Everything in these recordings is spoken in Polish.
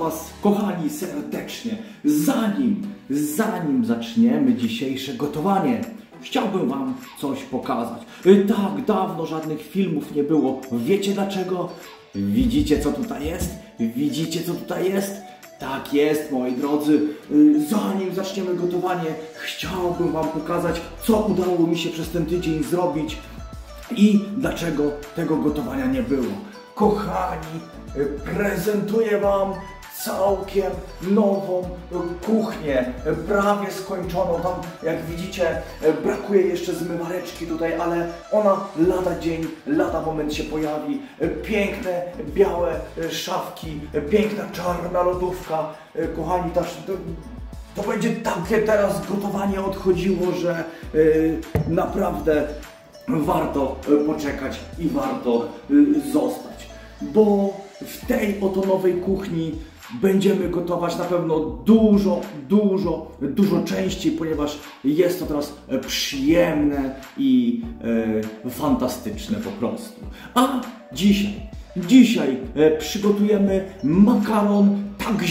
Was, kochani, serdecznie. Zanim zaczniemy dzisiejsze gotowanie, chciałbym Wam coś pokazać. Tak dawno żadnych filmów nie było. Wiecie dlaczego? Widzicie, co tutaj jest? Widzicie, co tutaj jest? Tak jest, moi drodzy. Zanim zaczniemy gotowanie, chciałbym Wam pokazać, co udało mi się przez ten tydzień zrobić i dlaczego tego gotowania nie było. Kochani, prezentuję Wam całkiem nową kuchnię, prawie skończoną. Tam, jak widzicie, brakuje jeszcze zmywareczki tutaj, ale ona lada dzień, lada moment się pojawi. Piękne, białe szafki, piękna czarna lodówka. Kochani, to będzie takie teraz gotowanie odchodziło, że naprawdę warto poczekać i warto zostać, bo w tej oto nowej kuchni będziemy gotować na pewno dużo częściej, ponieważ jest to teraz przyjemne i fantastyczne po prostu. A dzisiaj przygotujemy makaron tak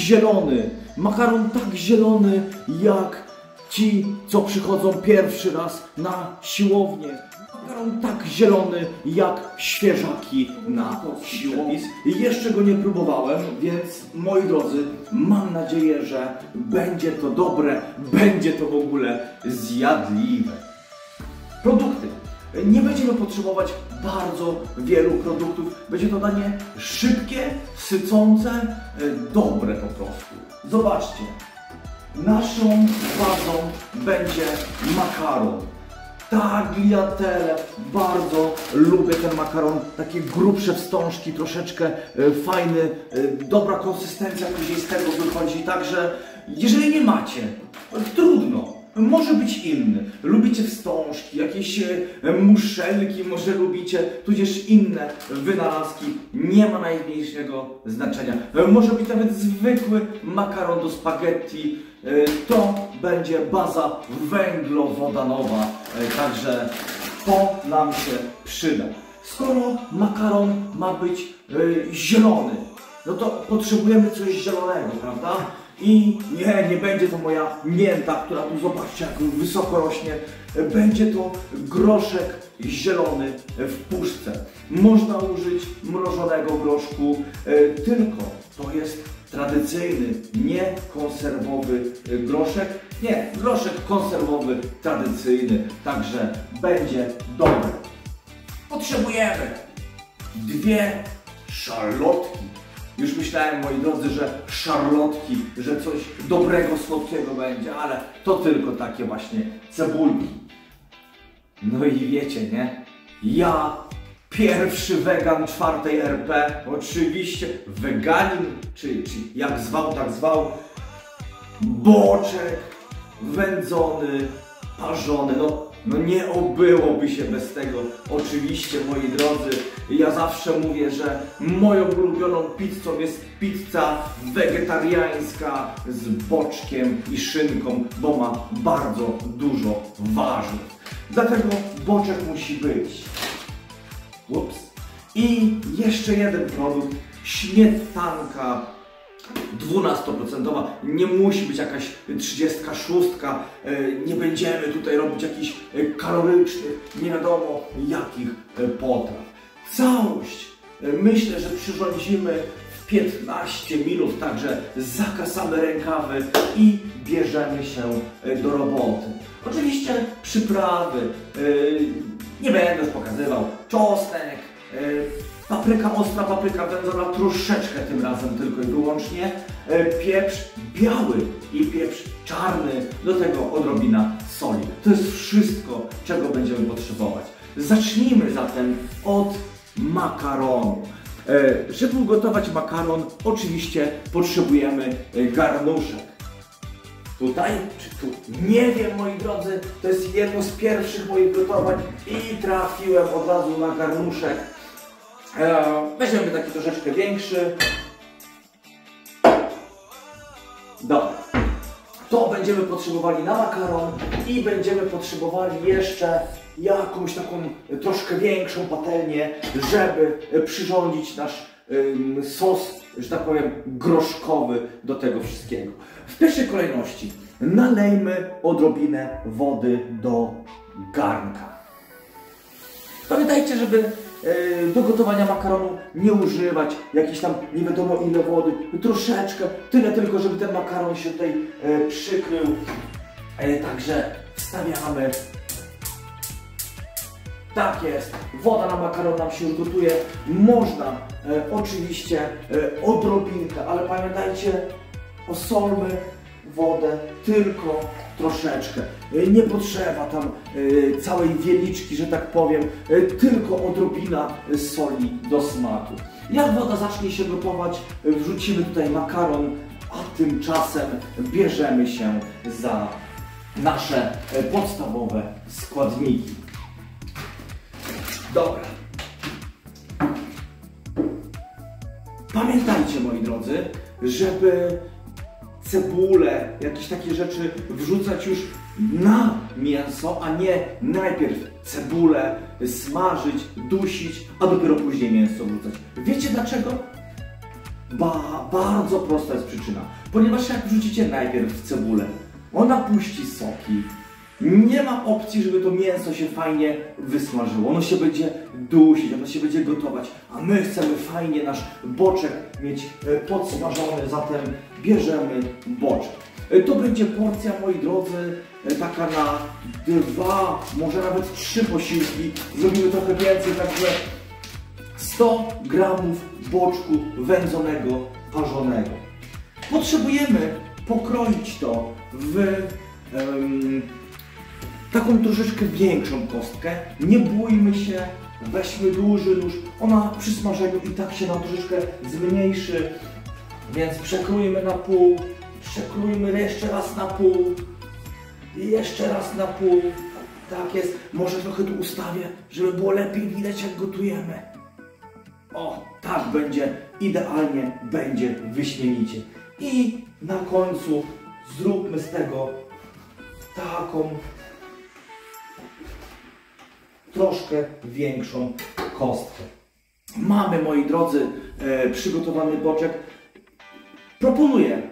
zielony jak ci, co przychodzą pierwszy raz na siłownię. Makaron tak zielony jak świeżaki na siłowni. Jeszcze go nie próbowałem, więc moi drodzy, mam nadzieję, że będzie to dobre, będzie to w ogóle zjadliwe. Produkty. Nie będziemy potrzebować bardzo wielu produktów. Będzie to danie szybkie, sycące, dobre po prostu. Zobaczcie. Naszą bazą będzie makaron. Tagliatelle. Bardzo lubię ten makaron. Takie grubsze wstążki, troszeczkę fajny, dobra konsystencja później z tego wychodzi. Także jeżeli nie macie, trudno. Może być inny. Lubicie wstążki, jakieś muszelki, może lubicie, tudzież inne wynalazki. Nie ma najmniejszego znaczenia. Może być nawet zwykły makaron do spaghetti. To będzie baza węglowodanowa. Także to nam się przyda. Skoro makaron ma być zielony, no to potrzebujemy coś zielonego, prawda? I nie będzie to moja mięta, która tu, zobaczcie, jak wysoko rośnie. Będzie to groszek zielony w puszce. Można użyć mrożonego groszku, tylko to jest tradycyjny, nie konserwowy groszek. Nie, groszek konserwowy, tradycyjny. Także będzie dobry. Potrzebujemy 2 szalotki. Już myślałem, moi drodzy, że szarlotki, że coś dobrego, słodkiego będzie, ale to tylko takie właśnie cebulki. No i wiecie, nie? Ja, pierwszy wegan 4. RP, oczywiście weganin, czy jak zwał, tak zwał, boczek wędzony, parzony, no nie obyłoby się bez tego. Oczywiście, moi drodzy, ja zawsze mówię, że moją ulubioną pizzą jest pizza wegetariańska z boczkiem i szynką, bo ma bardzo dużo warzyw. Dlatego boczek musi być. Ups. I jeszcze jeden produkt, śmietanka 12%, nie musi być jakaś 36, nie będziemy tutaj robić jakichś kalorycznych, nie wiadomo jakich potraw. Całość myślę, że przyrządzimy w 15 minut, także zakasamy rękawy i bierzemy się do roboty. Oczywiście przyprawy, nie będę już pokazywał, czosnek, papryka ostra, papryka wędzona, troszeczkę tym razem tylko i wyłącznie, pieprz biały i pieprz czarny, do tego odrobina soli. To jest wszystko, czego będziemy potrzebować. Zacznijmy zatem od makaronu. Żeby ugotować makaron, oczywiście potrzebujemy garnuszek. Tutaj czy tu? Nie wiem, moi drodzy, to jest jedno z pierwszych moich gotowań i trafiłem od razu na garnuszek. Weźmiemy taki troszeczkę większy. Dobra. To będziemy potrzebowali na makaron i będziemy potrzebowali jeszcze jakąś taką troszkę większą patelnię, żeby przyrządzić nasz sos, że tak powiem, groszkowy do tego wszystkiego. W pierwszej kolejności nalejmy odrobinę wody do garnka. Pamiętajcie, żeby do gotowania makaronu nie używać jakiejś tam nie wiadomo ile wody, troszeczkę, tyle tylko, żeby ten makaron się tutaj przykrył. Także wstawiamy. Tak jest, woda na makaron nam się już gotuje. Można oczywiście odrobinkę, ale pamiętajcie, osolmy wodę tylko troszeczkę. Nie potrzeba tam całej wieliczki, że tak powiem, tylko odrobina soli do smaku. Jak woda zacznie się gotować, wrzucimy tutaj makaron, a tymczasem bierzemy się za nasze podstawowe składniki. Dobra. Pamiętajcie, moi drodzy, żeby cebulę, jakieś takie rzeczy wrzucać już na mięso, a nie najpierw cebulę smażyć, dusić, a dopiero później mięso wrzucać. Wiecie dlaczego? Bardzo prosta jest przyczyna. Ponieważ jak wrzucicie najpierw cebulę, ona puści soki. Nie ma opcji, żeby to mięso się fajnie wysmażyło. Ono się będzie dusić, ono się będzie gotować, a my chcemy fajnie nasz boczek mieć podsmażony, zatem bierzemy boczek. To będzie porcja, moi drodzy, taka na 2, może nawet 3 posiłki. Zrobimy trochę więcej, także 100 gramów boczku wędzonego, parzonego. Potrzebujemy pokroić to w taką troszeczkę większą kostkę. Nie bójmy się, weźmy duży nóż. Ona przy smażeniu i tak się nam troszeczkę zmniejszy, więc przekrójmy na pół, przekrójmy jeszcze raz na pół i jeszcze raz na pół. Tak jest. Może trochę tu ustawię, żeby było lepiej widać, jak gotujemy. O, tak będzie idealnie, będzie wyśmienicie. I na końcu zróbmy z tego taką troszkę większą kostkę. Mamy, moi drodzy, przygotowany boczek. Proponuję,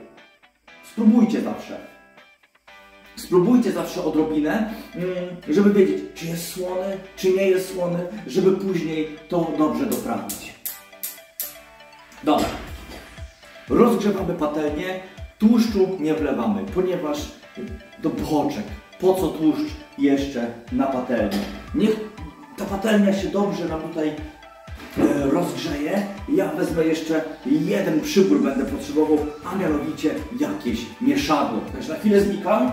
spróbujcie zawsze odrobinę, żeby wiedzieć, czy jest słony, czy nie jest słony, żeby później to dobrze doprawić. Dobra, rozgrzewamy patelnię, tłuszczu nie wlewamy, ponieważ to boczek. Po co tłuszcz jeszcze na patelni? Niech ta patelnia się dobrze nam tutaj rozgrzeje. Ja wezmę jeszcze jeden przybór, będę potrzebował, a mianowicie jakieś mieszadło. Także na chwilę znikam.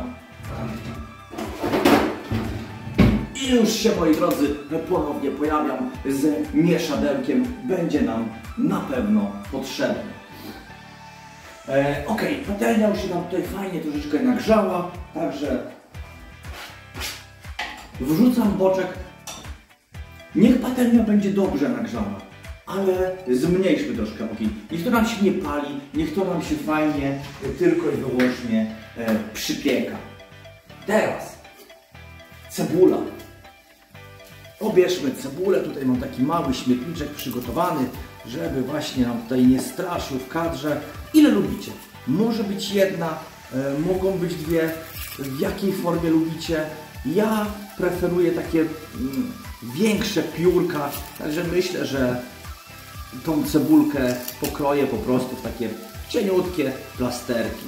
I już się, moi drodzy, ponownie pojawiam z mieszadełkiem. Będzie nam na pewno potrzebne. Ok, patelnia już się nam tutaj fajnie troszeczkę nagrzała, także wrzucam boczek. Niech patelnia będzie dobrze nagrzana, ale zmniejszmy troszkę ogień. Niech to nam się nie pali, niech to nam się fajnie tylko i wyłącznie przypieka. Teraz cebula. Obierzmy cebulę. Tutaj mam taki mały śmietniczek przygotowany, żeby właśnie nam tutaj nie straszył w kadrze. Ile lubicie? Może być jedna, mogą być dwie. W jakiej formie lubicie? Ja preferuję takie większe piórka, także myślę, że tą cebulkę pokroję po prostu w takie cieniutkie plasterki.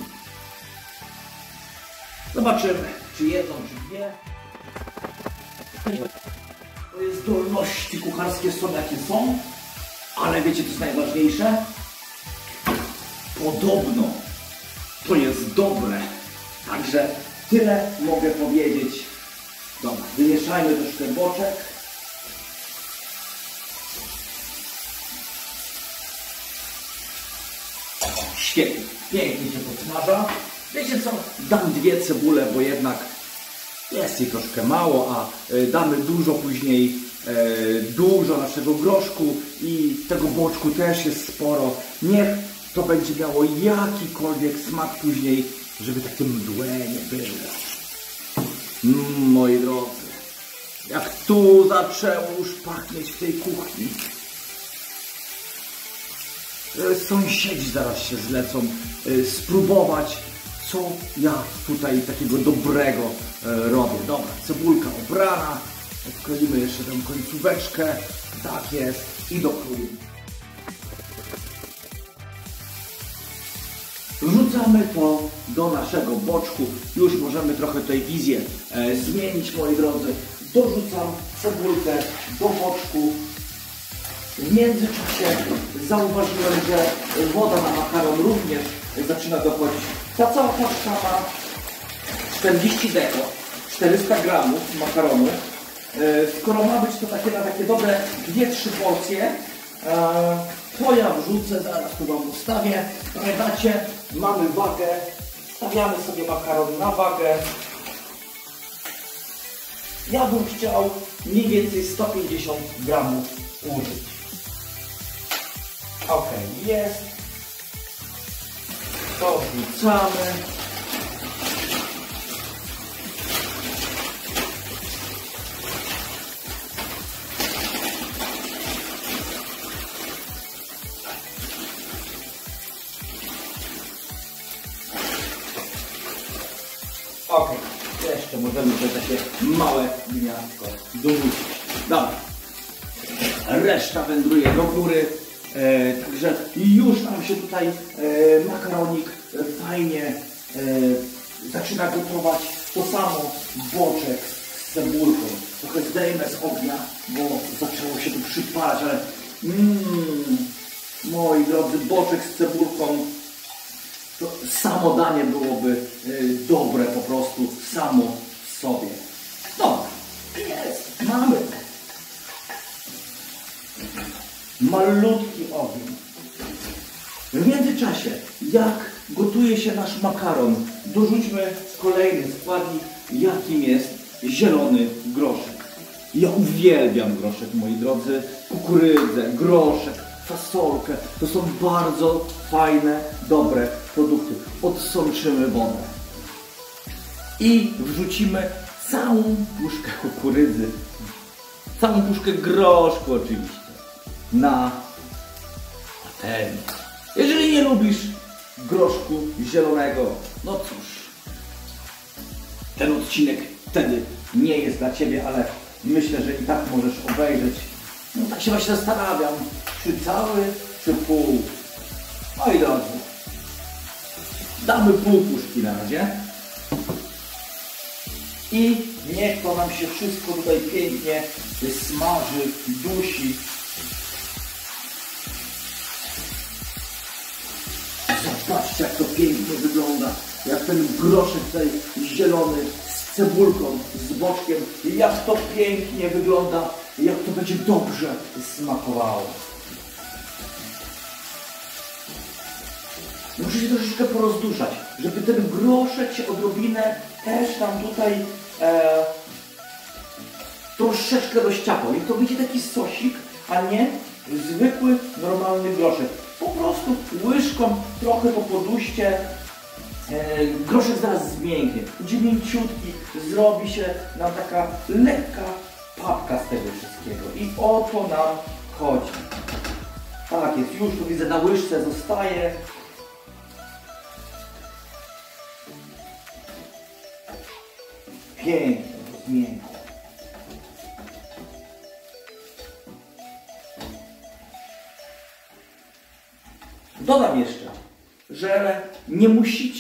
Zobaczymy, czy jedną, czy dwie. Moje zdolności kucharskie są jakie są, ale wiecie, co jest najważniejsze? Podobno to jest dobre. Także tyle mogę powiedzieć. Dobra, wymieszajmy troszkę boczek. Świetnie, pięknie się podsmaża. Wiecie co? Dam dwie cebule, bo jednak jest jej troszkę mało, a damy dużo później, dużo naszego groszku i tego boczku też jest sporo. Niech to będzie miało jakikolwiek smak później, żeby takie mdłe nie było. Moi drodzy, jak tu zaczęło już pachnieć w tej kuchni. sąsiedzi zaraz się zlecą spróbować, co ja tutaj takiego dobrego robię. Dobra, cebulka obrana, odkroimy jeszcze tę końcóweczkę, tak jest, i dokroimy. Wrzucamy to do naszego boczku. Już możemy trochę tutaj wizję zmienić, moi drodzy. Dorzucam cebulkę do boczku. W międzyczasie zauważyłem, że woda na makaron również zaczyna dochodzić. Ta cała paczka ma 40 deko, 400 gramów makaronu. Skoro ma być to takie na takie dobre 2-3 porcje, to ja wrzucę, zaraz tu wam ustawię. Pamiętacie, mamy wagę, stawiamy sobie makaron na wagę. Ja bym chciał mniej więcej 150 gramów użyć. Ok, jest. To wrzucamy. Ok, jeszcze możemy tutaj takie małe gniazdko dorzucić. Dobra. Reszta wędruje do góry. Także już nam się tutaj makaronik fajnie zaczyna gotować. To samo boczek z cebulką. Trochę zdejmę z ognia, bo zaczęło się tu przypalać, ale moi drodzy, boczek z cebulką, to samo danie byłoby dobre po prostu samo w sobie. Dobra, jest, mamy. Malutki ogień. W międzyczasie, jak gotuje się nasz makaron, dorzućmy kolejny składnik, jakim jest zielony groszek. Ja uwielbiam groszek, moi drodzy, kukurydzę, groszek, fasolkę. To są bardzo fajne, dobre produkty. Odsączymy wodę i wrzucimy całą puszkę kukurydzy, całą puszkę groszku oczywiście na patelnię. Jeżeli nie lubisz groszku zielonego, no cóż, ten odcinek wtedy nie jest dla Ciebie, ale myślę, że i tak możesz obejrzeć. No tak się właśnie zastanawiam, czy cały, czy pół. Moi drodzy, damy pół puszki na razie. I niech to nam się wszystko tutaj pięknie smaży, dusi. Zobaczcie, jak to pięknie wygląda. Jak ten groszek tutaj zielony z cebulką, z boczkiem. Jak to pięknie wygląda. Jak to będzie dobrze smakowało. Muszę się troszeczkę porozduszać, żeby ten groszek się odrobinę też tam tutaj troszeczkę rozciapał. Niech to będzie taki sosik, a nie zwykły, normalny groszek. Po prostu łyżką trochę po poduście. Groszek zaraz zmięknie, będzie mięciutki, zrobi się nam taka lekka papka z tego wszystkiego. I o to nam chodzi. Tak jest, już tu widzę, na łyżce zostaje. Pięknie to zmiękło. Dodam jeszcze, że nie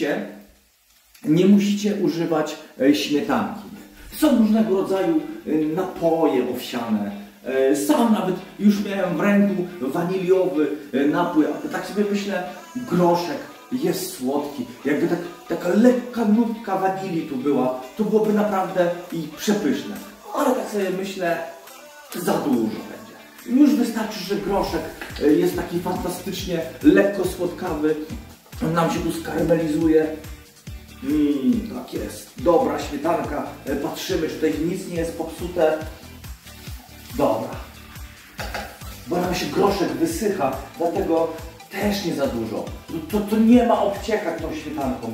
musicie używać śmietanki. Są różnego rodzaju napoje owsiane. Sam nawet już miałem w ręku waniliowy napój, a tak sobie myślę, groszek jest słodki. Jakby taka lekka nutka wanilii tu była, to byłoby naprawdę i przepyszne. Ale tak sobie myślę, za dużo będzie. Już wystarczy, że groszek jest taki fantastycznie lekko słodkawy. On nam się tu skaramelizuje. Tak jest. Dobra śmietanka. Patrzymy, czy tutaj nic nie jest popsute. Dobra. Bo nam się groszek wysycha, dlatego też nie za dużo. To nie ma obciekać tą śmietanką.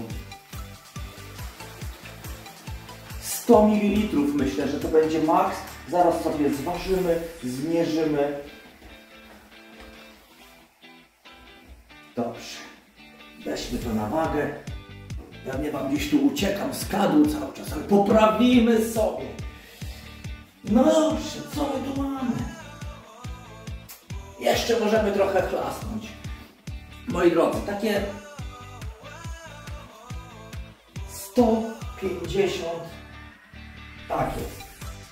100 ml myślę, że to będzie maks. Zaraz sobie zważymy, zmierzymy. Weźmy to na wagę. Pewnie wam gdzieś tu uciekam z kadru cały czas, ale poprawimy sobie. No dobrze, co my tu mamy? Jeszcze możemy trochę chlasnąć. Moi drodzy, takie 150, tak jest.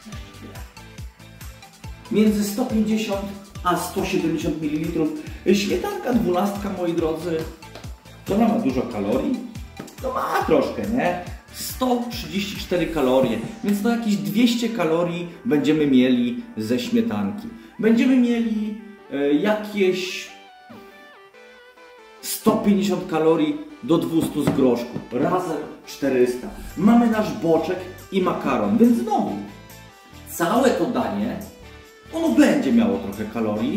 Między 150 a 170 ml. Śmietanka 12, moi drodzy, to ma dużo kalorii? To ma troszkę, nie? 134 kalorie, więc to jakieś 200 kalorii będziemy mieli ze śmietanki. Będziemy mieli jakieś 150 kalorii do 200 z groszku, razem 400. Mamy nasz boczek i makaron, więc znowu całe to danie, ono będzie miało trochę kalorii.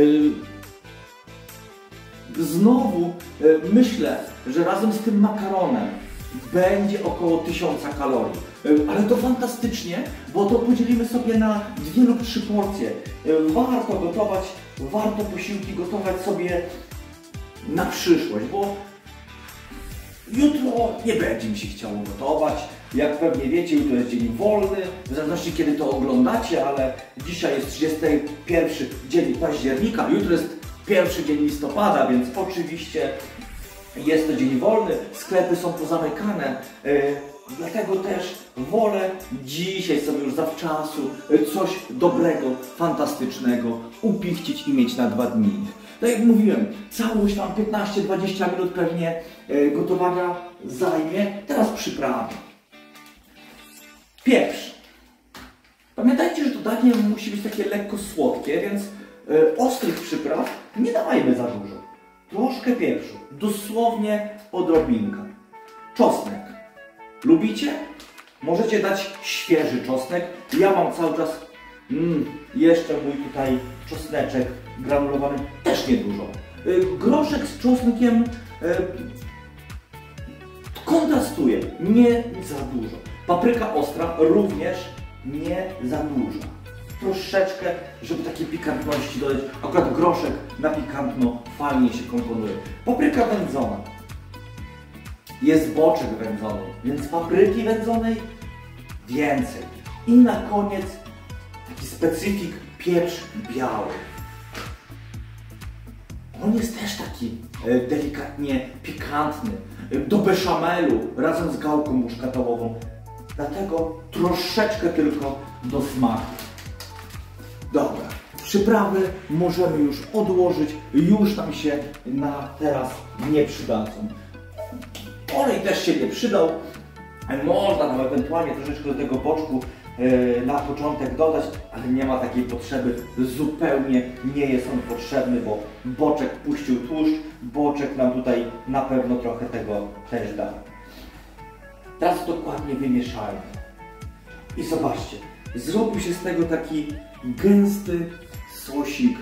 Znowu myślę, że razem z tym makaronem będzie około 1000 kalorii. Ale to fantastycznie, bo to podzielimy sobie na 2 lub 3 porcje. Warto gotować, warto posiłki gotować sobie na przyszłość, bo jutro nie będzie mi się chciało gotować. Jak pewnie wiecie, jutro jest dzień wolny, w zależności kiedy to oglądacie, ale dzisiaj jest 31 dzień października, jutro jest 1 dzień listopada, więc oczywiście jest to dzień wolny, sklepy są pozamykane, dlatego też wolę dzisiaj sobie już zawczasu coś dobrego, fantastycznego upichcić i mieć na 2 dni. Tak jak mówiłem, całość tam 15-20 minut pewnie gotowania zajmie. Teraz przyprawy. Pieprz. Pamiętajcie, że to danie musi być takie lekko słodkie, więc ostrych przypraw nie dawajmy za dużo. Troszkę pieprzu, dosłownie odrobinkę. Czosnek. Lubicie? Możecie dać świeży czosnek. Ja mam cały czas jeszcze mój tutaj czosneczek granulowany, też niedużo. Groszek z czosnkiem kontrastuje, nie za dużo. Papryka ostra również nie za dużo. Troszeczkę, żeby takiej pikantności dodać. Akurat groszek na pikantno fajnie się komponuje. Papryka wędzona. Jest boczek wędzony, więc papryki wędzonej więcej. I na koniec taki specyfik pieprz biały. On jest też taki delikatnie pikantny. Do beszamelu razem z gałką muszkatołową. Dlatego troszeczkę tylko do smaku. Dobra, przyprawy możemy już odłożyć. Już nam się na teraz nie przydadzą. Olej też się nie przydał. Można tam ewentualnie troszeczkę do tego boczku na początek dodać, ale nie ma takiej potrzeby. Zupełnie nie jest on potrzebny, bo boczek puścił tłuszcz. Boczek nam tutaj na pewno trochę tego też da. Teraz dokładnie wymieszajmy. I zobaczcie, zrobił się z tego taki gęsty sosik.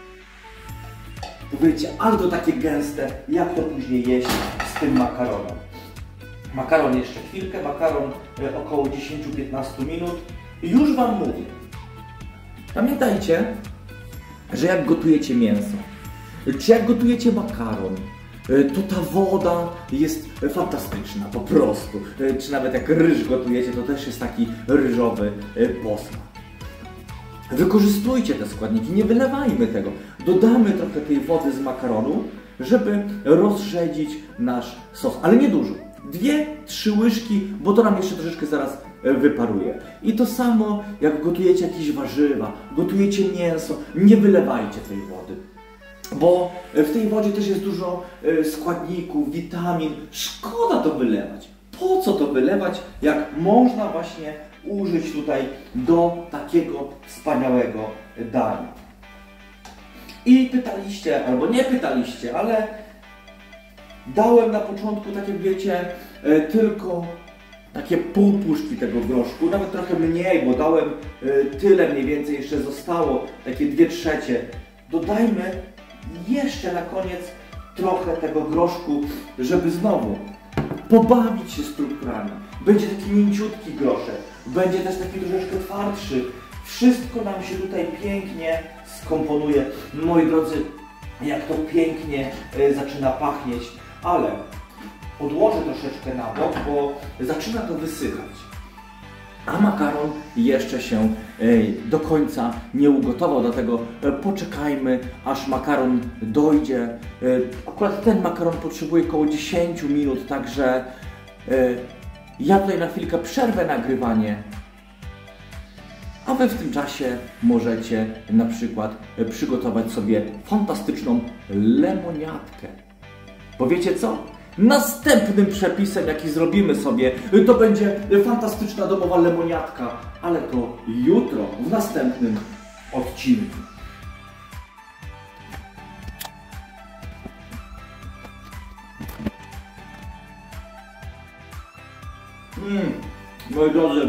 Powiedzcie, albo takie gęste, jak to później jeść z tym makaronem. Makaron jeszcze chwilkę, makaron około 10-15 minut. I już Wam mówię. Pamiętajcie, że jak gotujecie mięso, czy jak gotujecie makaron, to ta woda jest fantastyczna, po prostu. Czy nawet jak ryż gotujecie, to też jest taki ryżowy posmak. Wykorzystujcie te składniki, nie wylewajmy tego. Dodamy trochę tej wody z makaronu, żeby rozrzedzić nasz sos, ale nie dużo. 2-3 łyżki, bo to nam jeszcze troszeczkę zaraz wyparuje. I to samo jak gotujecie jakieś warzywa, gotujecie mięso, nie wylewajcie tej wody. Bo w tej wodzie też jest dużo składników, witamin. Szkoda to wylewać. Po co to wylewać, jak można właśnie użyć tutaj do takiego wspaniałego dania. I pytaliście, albo nie pytaliście, ale dałem na początku, tak jak wiecie, tylko takie pół puszki tego groszku, nawet trochę mniej, bo dałem tyle mniej więcej, jeszcze zostało, takie 2/3. Dodajmy jeszcze na koniec trochę tego groszku, żeby znowu pobawić się strukturami. Będzie taki mięciutki groszek, będzie też taki troszeczkę twardszy. Wszystko nam się tutaj pięknie skomponuje. Moi drodzy, jak to pięknie zaczyna pachnieć. Ale odłożę troszeczkę na bok, bo zaczyna to wysychać. A makaron jeszcze się do końca nie ugotował, dlatego poczekajmy, aż makaron dojdzie. Akurat ten makaron potrzebuje około 10 minut, także ja tutaj na chwilkę przerwę nagrywanie, a Wy w tym czasie możecie na przykład przygotować sobie fantastyczną lemoniadkę. Bo wiecie co? Następnym przepisem, jaki zrobimy sobie, to będzie fantastyczna domowa lemoniadka, ale to jutro, w następnym odcinku. Moi drodzy,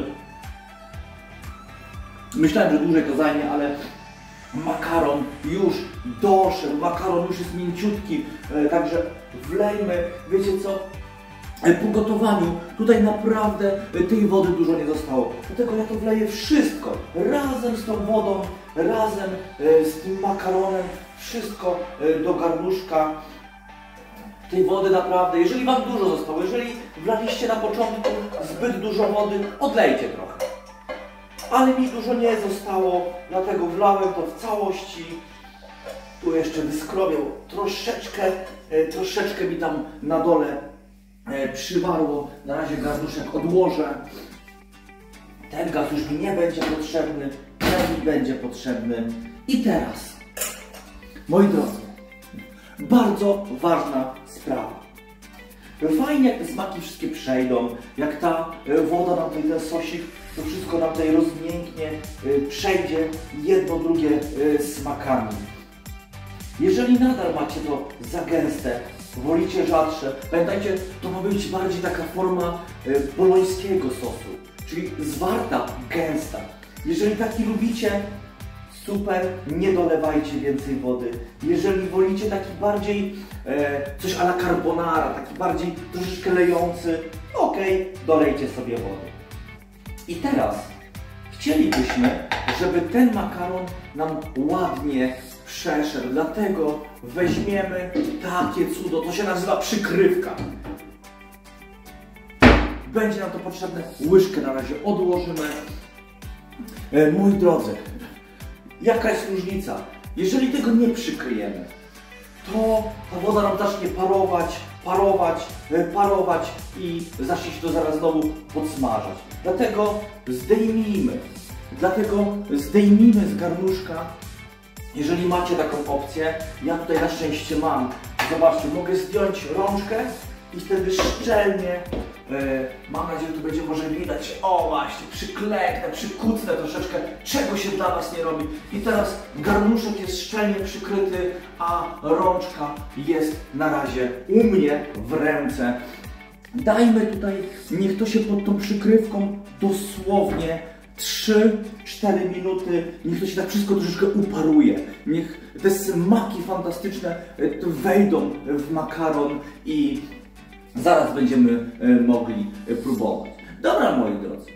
myślałem, że dłużej to zajmie, ale makaron już doszedł, makaron już jest mięciutki, także wlejmy, wiecie co, po gotowaniu tutaj naprawdę tej wody dużo nie zostało, dlatego ja to wleję wszystko, razem z tą wodą, razem z tym makaronem, wszystko do garnuszka. Tej wody naprawdę, jeżeli Wam dużo zostało, jeżeli wlaliście na początku zbyt dużo wody, odlejcie trochę. Ale mi dużo nie zostało, dlatego wlałem to w całości. Tu jeszcze wyskrobię, troszeczkę mi tam na dole przywarło. Na razie garnuszek odłożę. Ten gaz już mi nie będzie potrzebny, ten mi będzie potrzebny. I teraz, moi drodzy, bardzo ważna sprawa. Fajnie, jak te smaki wszystkie przejdą, jak ta woda nam tutaj, ten sosik, to wszystko nam tutaj rozmięknie, przejdzie jedno drugie smakami. Jeżeli nadal macie to za gęste, wolicie rzadsze, pamiętajcie, to ma być bardziej taka forma bolońskiego sosu, czyli zwarta, gęsta. Jeżeli taki lubicie, super, nie dolewajcie więcej wody. Jeżeli wolicie taki bardziej coś à la carbonara, taki bardziej troszeczkę lejący, ok, dolejcie sobie wody. I teraz chcielibyśmy, żeby ten makaron nam ładnie przeszedł, dlatego weźmiemy takie cudo, to się nazywa przykrywka. Będzie nam to potrzebne, łyżkę na razie odłożymy. Moi drodzy, jaka jest różnica? Jeżeli tego nie przykryjemy, to ta woda nam zacznie parować i zacznie się to zaraz znowu podsmażać. Dlatego zdejmijmy z garnuszka, jeżeli macie taką opcję. Ja tutaj na szczęście mam. Zobaczcie, mogę zdjąć rączkę i wtedy szczelnie, mam nadzieję, że tu będzie może widać, o właśnie, przykleknę, przykucnę troszeczkę, czego się dla Was nie robi. I teraz garnuszek jest szczelnie przykryty, a rączka jest na razie u mnie w ręce. Dajmy tutaj, niech to się pod tą przykrywką dosłownie 3-4 minuty, niech to się tak wszystko troszeczkę uparuje. Niech te smaki fantastyczne wejdą w makaron i zaraz będziemy mogli próbować. Dobra, moi drodzy.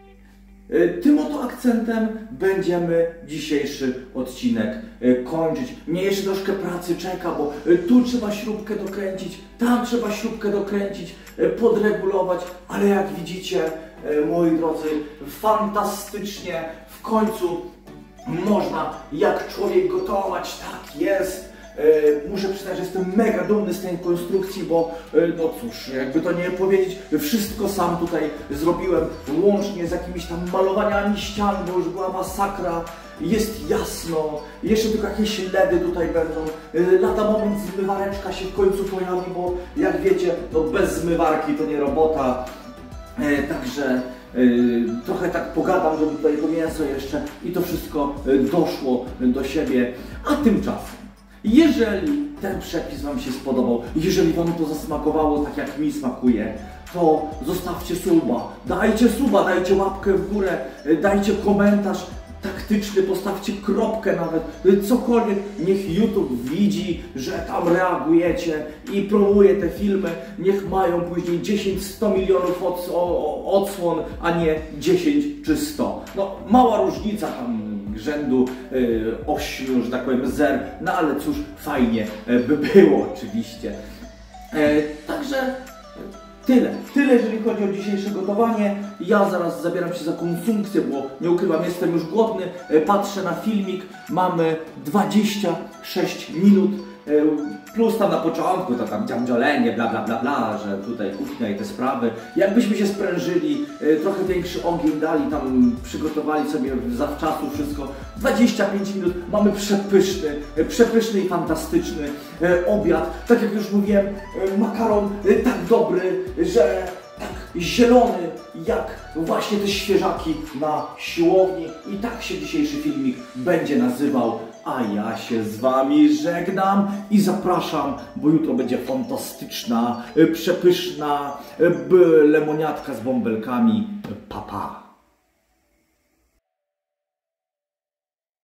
Tym oto akcentem będziemy dzisiejszy odcinek kończyć. Mnie jeszcze troszkę pracy czeka, bo tu trzeba śrubkę dokręcić, tam trzeba śrubkę dokręcić, podregulować, ale jak widzicie, moi drodzy, fantastycznie w końcu można jak człowiek gotować, tak jest. Muszę przyznać, że jestem mega dumny z tej konstrukcji, bo no cóż, jakby to nie powiedzieć, wszystko sam tutaj zrobiłem, łącznie z jakimiś tam malowaniami ścian, bo już była masakra, jest jasno, jeszcze tylko jakieś LEDy tutaj będą, lada moment zmywareczka się w końcu pojawi, bo jak wiecie, no bez zmywarki to nie robota, także trochę tak pogadam, żeby tutaj to mięso jeszcze i to wszystko doszło do siebie, a tymczasem, jeżeli ten przepis Wam się spodobał, jeżeli Wam to zasmakowało tak jak mi smakuje, to zostawcie suba, dajcie łapkę w górę, dajcie komentarz taktyczny, postawcie kropkę nawet, cokolwiek, niech YouTube widzi, że tam reagujecie i promuje te filmy, niech mają później 10-100 milionów odsłon, a nie 10 czy 100. No mała różnica tam rzędu 8, że tak powiem, zer, no ale cóż, fajnie by było oczywiście. Także tyle jeżeli chodzi o dzisiejsze gotowanie. Ja zaraz zabieram się za konsumpcję, bo nie ukrywam, jestem już głodny. Patrzę na filmik, mamy 26 minut. Plus tam na początku to tam dziamdziolenie, bla bla bla bla, że tutaj kuchnia i te sprawy. Jakbyśmy się sprężyli, trochę większy ogień dali, tam przygotowali sobie zawczasu wszystko. 25 minut, mamy przepyszny i fantastyczny obiad. Tak jak już mówiłem, makaron tak dobry, że tak zielony jak właśnie te świeżaki na siłowni. I tak się dzisiejszy filmik będzie nazywał. A ja się z wami żegnam i zapraszam, bo jutro będzie fantastyczna, przepyszna lemoniatka z bąbelkami. Pa, pa.